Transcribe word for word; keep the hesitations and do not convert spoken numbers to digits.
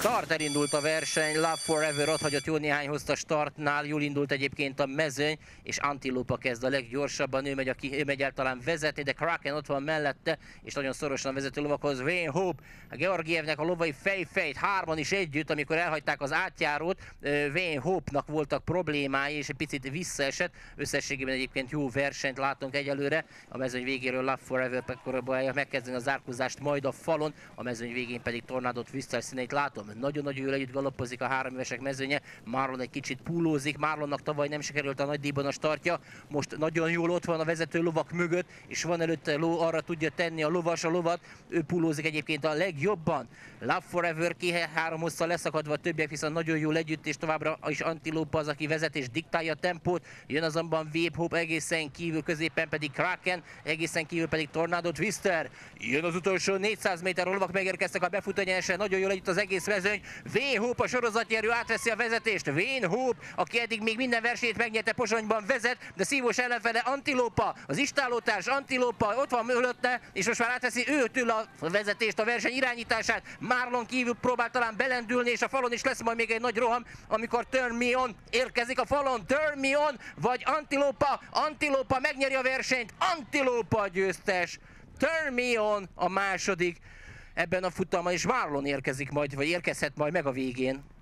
Start, elindult a verseny, Love Forever ott hagyott jó néhány hozta startnál, jól indult egyébként a mezőny, és Antilopa kezd a leggyorsabban, ő megy, aki, ő megy el talán vezetni, de Kraken ott van mellette, és nagyon szorosan vezető lovakhoz Wayne Hope, a Georgievnek a lovai fejfejt, hárman is együtt, amikor elhagyták az átjárót, Wayne Hope-nak voltak problémái, és egy picit visszaesett, összességében egyébként jó versenyt látunk egyelőre, a mezőny végéről Love Forever próbálja megkezdeni a zárkózást, majd a falon, a mezőny végén pedig Tornádot Twister színeit látom. Nagyon-nagyon jól együtt galoppozik a három évesek mezőnye, Marlon egy kicsit púlózik, Marlonnak tavaly nem sikerült a nagy díjban a startja, most nagyon jól ott van a vezető lovak mögött, és van előtte ló, arra tudja tenni a lovas a lovat, ő púlózik egyébként a legjobban. Love Forever ki három hosszal leszakadva, a többiek viszont nagyon jól együtt, és továbbra is Antilopa az, aki vezet és diktálja a tempót, jön azonban Wayne Hope egészen kívül, középen pedig Kraken, egészen kívül pedig Tornado Twister. Jön az utolsó négyszáz méter, a lovak megérkeztek a befutónyersen, nagyon jól együtt az egész mezőny. Wayne Hope a sorozatnyerő átveszi a vezetést. Wayne Hope, aki eddig még minden versenyt megnyerte, Pozsonyban vezet, de szívós ellenfele Antilopa, az istálótárs Antilopa ott van mögötte, és most már átveszi őtől a vezetést, a verseny irányítását. Marlon kívül próbál talán belendülni, és a falon is lesz majd még egy nagy roham, amikor Turn Me On érkezik a falon. Turn Me On, vagy Antilopa, Antilopa megnyeri a versenyt, Antilopa a győztes. Turn Me On a második ebben a futamban, és Marlon érkezik majd, vagy érkezhet majd meg a végén.